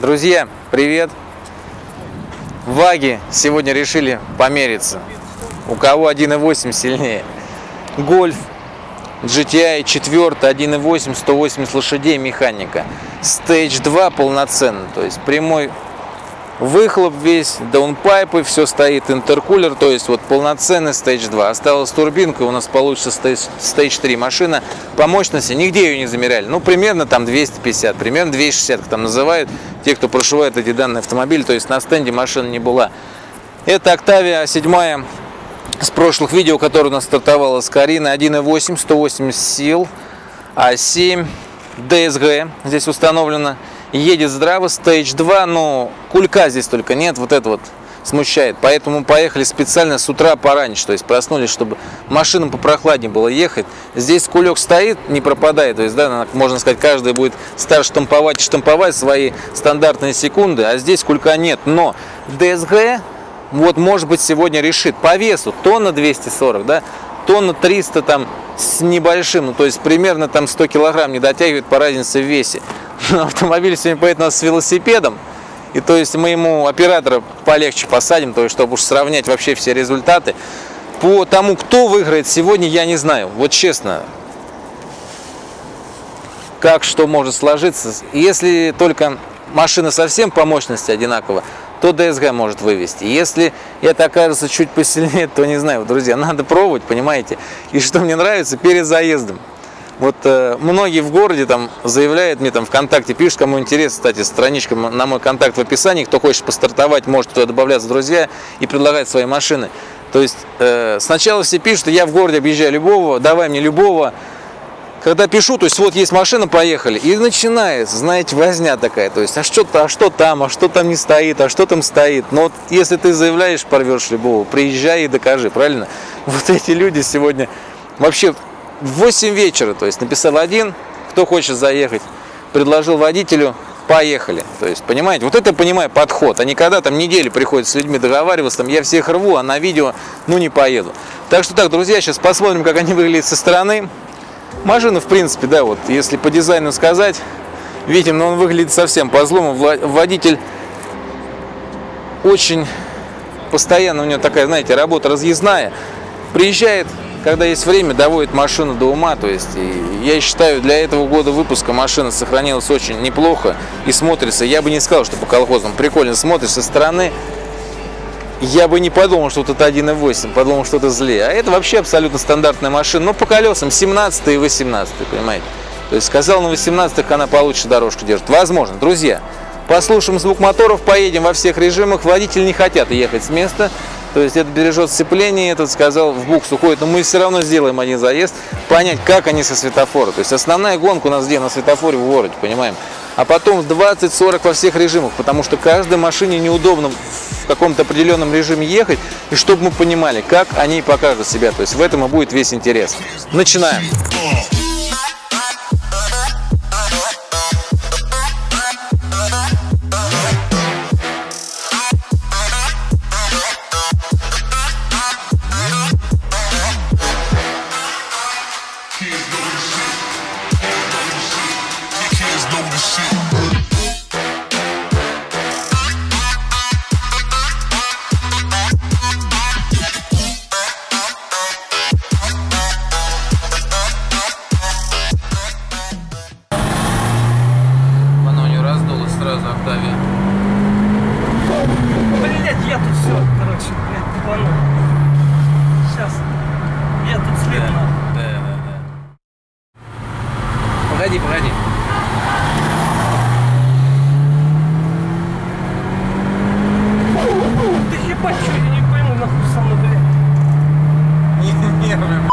Друзья, привет! Ваги сегодня решили помериться. У кого 1.8 сильнее. Гольф GTI 4 1.8, 180 лошадей, механика. Stage 2 полноценный, то есть прямой выхлоп весь, даунпайпы, все стоит, интеркулер, то есть вот полноценный Stage 2. Осталась турбинка, у нас получится Stage 3 машина. По мощности нигде ее не замеряли. Ну, примерно там 250, примерно 260, как там называют те, кто прошивает эти данные автомобиля. То есть на стенде машина не была. Это Octavia 7 с прошлых видео, которая у нас стартовала с Карины. 1.8, 180 сил, А7, DSG здесь установлено. Едет здраво, Stage 2, но кулька здесь только нет, вот это вот смущает. Поэтому поехали специально с утра пораньше, то есть проснулись, чтобы машинам попрохладнее было ехать. Здесь кулек стоит, не пропадает, то есть, да, можно сказать, каждый будет штамповать и штамповать свои стандартные секунды, а здесь кулька нет. Но DSG, вот, может быть, сегодня решит по весу тонна 240, да, тонна 300 там с небольшим, ну, то есть примерно там 100 килограмм не дотягивает по разнице в весе. Автомобиль сегодня поедет у нас с велосипедом, и то есть мы ему оператора полегче посадим, то есть чтобы уж сравнять вообще все результаты. По тому, кто выиграет сегодня, я не знаю, вот честно, как что может сложиться. Если только машина совсем по мощности одинакова, то DSG может вывести. Если это окажется чуть посильнее, то не знаю, друзья, надо пробовать, понимаете. И что мне нравится, перед заездом. Вот многие в городе там заявляют, мне там ВКонтакте пишут, кому интересно, кстати, страничка на мой контакт в описании, кто хочет постартовать, может туда добавляться в друзья и предлагать свои машины. То есть сначала все пишут, я в городе объезжаю любого, давай мне любого. Когда пишу, то есть вот есть машина, поехали, и начинается, знаете, возня такая, то есть а что там не стоит, а что там стоит. Но вот если ты заявляешь, порвешь любого, приезжай и докажи, правильно? Вот эти люди сегодня вообще в 8 вечера, то есть написал один, кто хочет заехать, предложил водителю, поехали. То есть, понимаете, вот это, понимаю, подход, а не когда там неделю приходится с людьми договариваться, там я всех рву, а на видео, ну, не поеду. Так что так, друзья, сейчас посмотрим, как они выглядят со стороны. Машина, в принципе, да, вот, если по дизайну сказать, видим, но он выглядит совсем по-злому. Водитель очень постоянно, у него такая, знаете, работа разъездная. Приезжает, когда есть время, доводит машину до ума. То есть, и я считаю, для этого года выпуска машина сохранилась очень неплохо и смотрится. Я бы не сказал, что по колхозам прикольно смотрится со стороны. Я бы не подумал, что вот это 1.8, подумал, что это злее. А это вообще абсолютно стандартная машина. Но по колесам 17 и 18, понимаете. То есть сказал, на 18-х она получше дорожку держит. Возможно. Друзья, послушаем звук моторов, поедем во всех режимах. Водители не хотят ехать с места. То есть это бережет сцепление, этот сказал, в букс уходит. Но мы все равно сделаем один заезд, понять, как они со светофора. То есть основная гонка у нас где? На светофоре в городе, понимаем. А потом 20-40 во всех режимах, потому что каждой машине неудобно в каком-то определенном режиме ехать, и чтобы мы понимали, как они покажут себя. То есть в этом и будет весь интерес. Начинаем. Сразу Octavia. Блять, я тут все, короче, блядь, тупанул. Сейчас. Я тут слепну. Да. Погоди. Да ебать, что я не пойму, нахуй со мной, блядь. Нервы.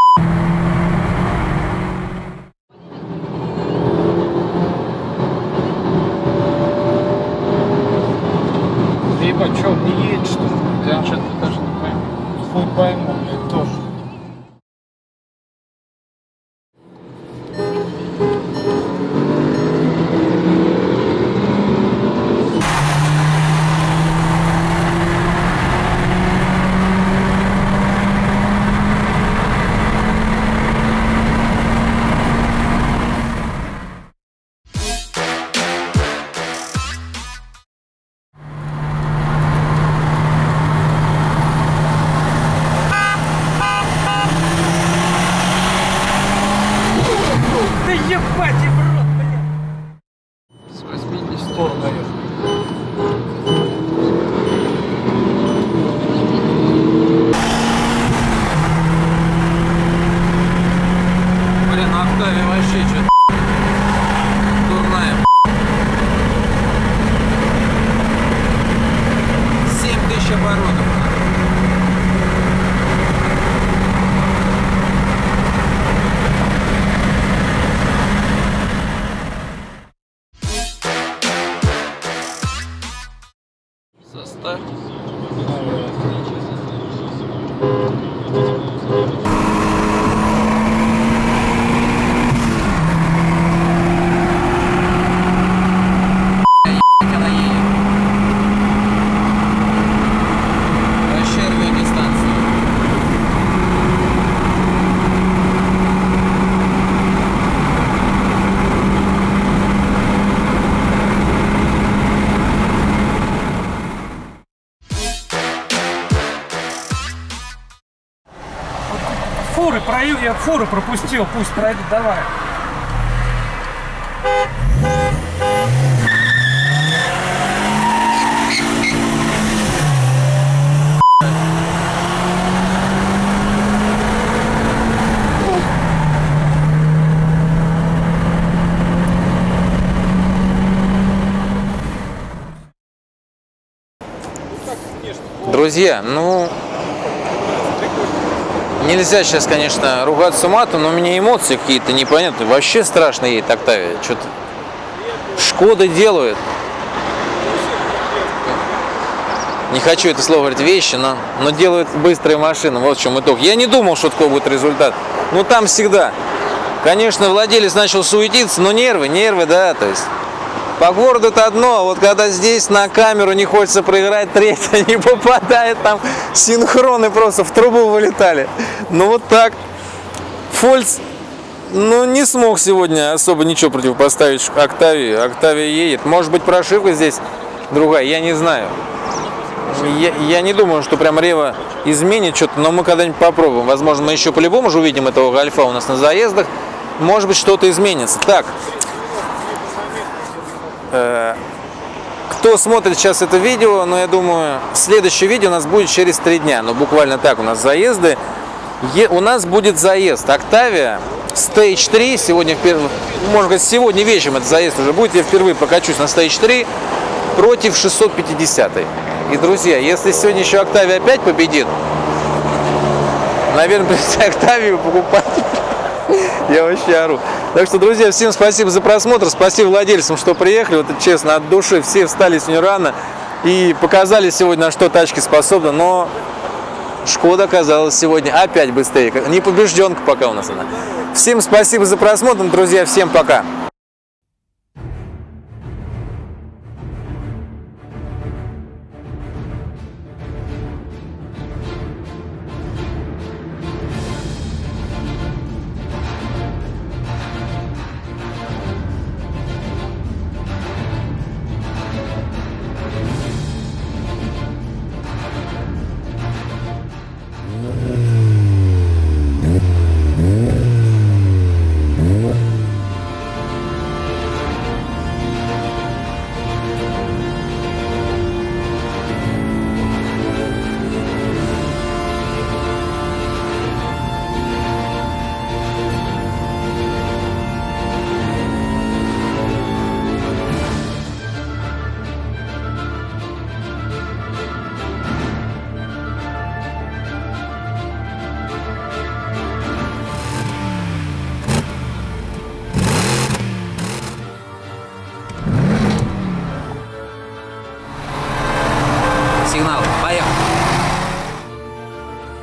Ебать, что, он не едет, что ли? Я что-то даже не пойму. Хуй пойму, блядь, тоже. я фуры пропустил, пусть пройдет, давай. Друзья, ну, нельзя сейчас, конечно, ругаться матом, но у меня эмоции какие-то непонятные. Вообще страшно едет Октавия. Что-то Шкода делает. Не хочу это слово говорить вещи, но делают быстрые машины. Вот в чем итог. Я не думал, что такой будет результат. Ну, там всегда. Конечно, владелец начал суетиться, но нервы, да, то есть. По городу это одно, а вот когда здесь на камеру не хочется проиграть, третья не попадает, там синхроны просто в трубу вылетали. Ну вот так. Фольц, ну, не смог сегодня особо ничего противопоставить Октавии. Октавия едет. Может быть, прошивка здесь другая, я не знаю. Я не думаю, что прям Рева изменит что-то, но мы когда-нибудь попробуем. Возможно, мы еще по-любому же увидим этого Гольфа у нас на заездах. Может быть, что-то изменится. Так. Кто смотрит сейчас это видео, но я думаю, следующее видео у нас будет через 3 дня. Ну, буквально так у нас заезды. У нас будет заезд Октавия Stage 3. Сегодня, можно сказать, сегодня вечером этот заезд уже будет. Я впервые прокачусь на Stage 3 против 650. И, друзья, если сегодня еще Октавия опять победит, наверное, придется Октавию покупать. Я вообще ору. Так что, друзья, всем спасибо за просмотр. Спасибо владельцам, что приехали. Вот честно, от души. Все встали сегодня рано и показали сегодня, на что тачки способны. Но Шкода оказалась сегодня опять быстрее. Не побежденка пока у нас она. Всем спасибо за просмотр, друзья. Всем пока. Сигнал, поехали.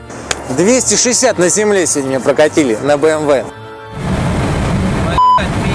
260 на земле сегодня прокатили на BMW.